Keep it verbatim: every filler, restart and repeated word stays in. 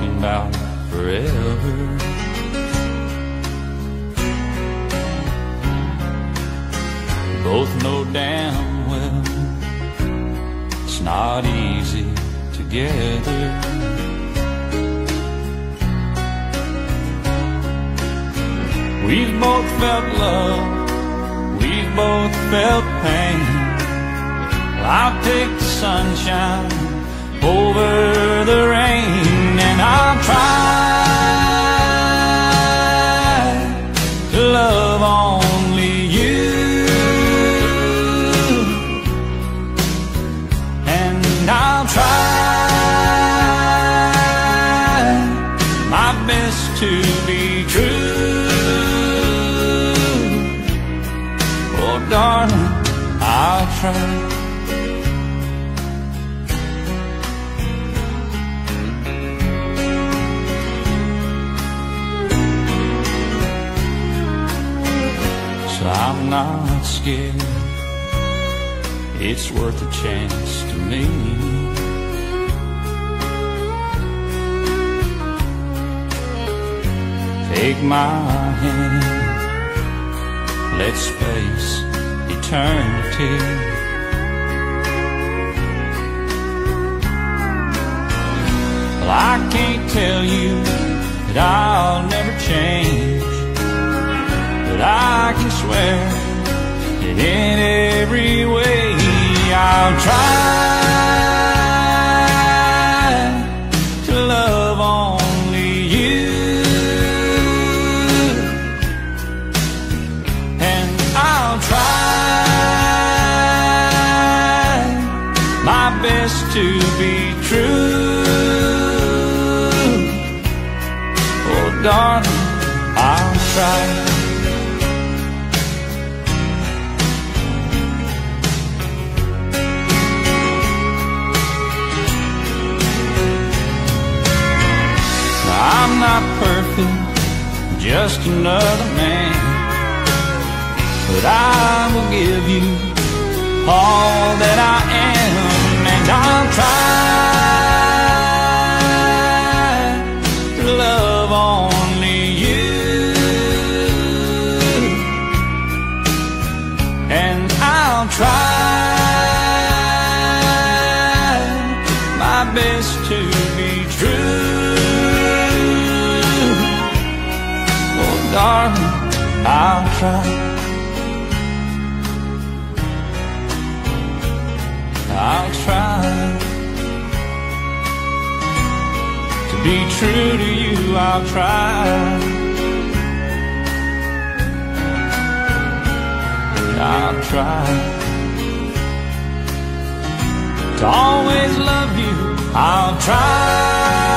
talking about forever. Both know damn well it's not easy together. We've both felt love, we've both felt pain. I'll take the sunshine over the rain, and I'll try to love only you, and I'll try my best to be true. Oh darling, I'll try. I'm not scared, it's worth a chance to me. Take my hand, let's face eternity. Well, I can't tell you that I'll never change, but I can swear that in every way I'll try to love only you, and I'll try my best to be true. Oh darling, I'll try. I'm not perfect, just another man, but I will give you all that I am, and I'll try to love only you, and I'll try my best to be true. Darling, I'll try. I'll try to be true to you. I'll try. I'll try to always love you. I'll try.